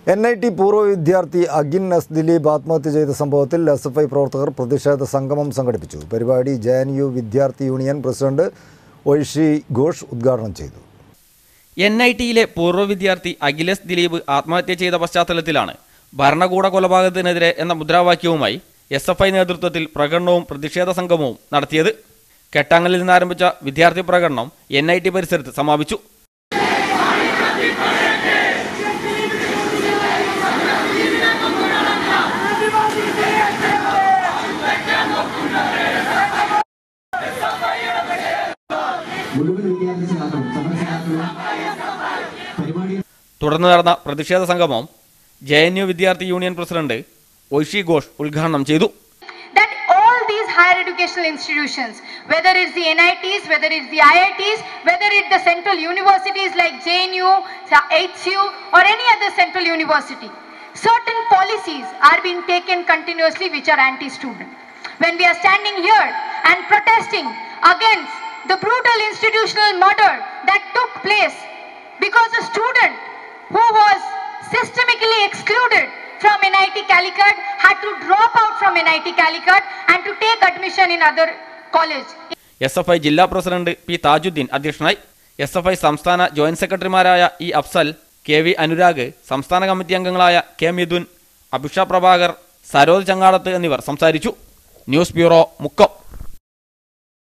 NIT പൂർവ്വ വിദ്യാർത്ഥി again S Dileep ആത്മഹത്യ ചെയ്ത സംഭവത്തിൽ SFI പ്രവർത്തകർ പ്രതിഷേധ സംഗമം സംഘടിപ്പിച്ചു. പരിപാടി JNU വിദ്യാർത്ഥി യൂണിയൻ പ്രസിഡന്റ് ഒയ്ഷി ഘോഷ് ഉദ്ഘാടനം ചെയ്തു. NITയിലെ പൂർവ്വ വിദ്യാർത്ഥി അഖിലേഷ് ദിലീപ് ആത്മഹത്യ ചെയ്ത പശ്ചാത്തലത്തിലാണ് ഭരണകൂട കൊലപാതകത്തിനെതിരെ എന്ന മുദ്രാവാക്യവുമായി SFI നേതൃത്വത്തിൽ പ്രകടനവും പ്രതിഷേധ സംഗമവും നടത്തിയത്. കെട്ടാങ്ങലിൽ നിന്ന് ആരംഭിച്ച വിദ്യാർത്ഥി പ്രകടനം NIT പരിസരത്ത് സമാപിച്ചു. തുടർന്ന് നടന്ന പ്രതിഷേധ സംഗമം JNU വിദ്യാർത്ഥി യൂണിയൻ പ്രസിഡന്റ് ഒയ്ഷി ഘോഷ് ഉദ്ഘാടനം ചെയ്തു. That all these higher educational institutions, whether it's the NITs, whether it's the IITs, whether it's the central universities like JNU, HU or any other central university, certain policies are being taken continuously which are anti-student. When we are standing here and protesting against the brutal institutional murder that took place because a student who was systemically excluded from NIT Calicut had to drop out from NIT Calicut and to take admission in other college. SFI ജില്ലാ president P Tajuddin അധ്യക്ഷനായി. SFI സംസ്ഥാന joint സെക്രട്ടറിമാരായ E Afsal, KV Anurag, സംസ്ഥാന committee അംഗങ്ങളായ K Mithun, Abhisha Prabhakar, Saroj Changadath എന്നിവർ സംസാരിച്ചു. News bureau, Mukkam.